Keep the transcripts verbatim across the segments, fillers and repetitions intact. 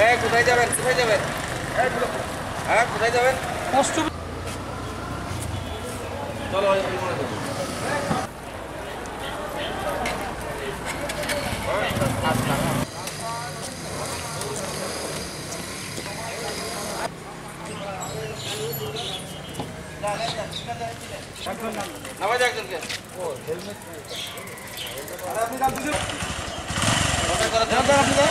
কোথায় যাবেন কোথায় যাবেন হ্যাঁ কোথায় যাবেন কষ্ট চলো নামাজ একজনকে ও হেলমেট আপনি নাম দিছেন ওটা করে দেন আপনি দেন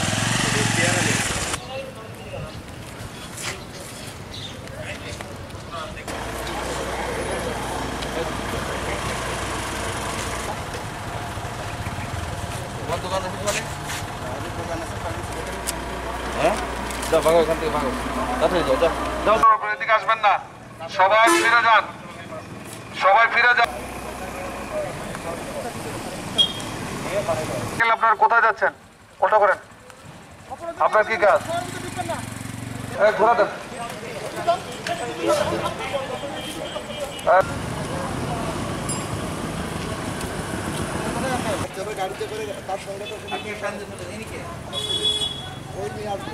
বন্ধ দোকান আছে মানে দোকান আছে হ্যাঁ যাও ভাগো ওখান থেকে ভাগো তাড়াতাড়ি যাও যাও যাও আপনারা এদিকে আসবেন না সবাই ফিরে যান সবাই ফিরে যান আপনারা কোথায় যাচ্ছেন অটো করেন আপনার কি কাজ ঘোরা দেন গাড়িতে করে তার সঙ্গে ওই নিয়ে আসবে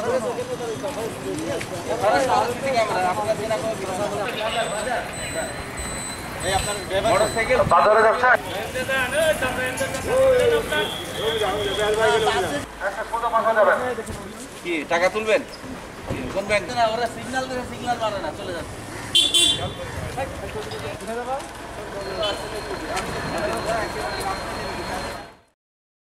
বাজারে যাচ্ছেন কি টাকা তুলবেন কোন ব্যাংক না ওরা সিগন্যাল দেবে সিগন্যাল মারে না চলে যাচ্ছে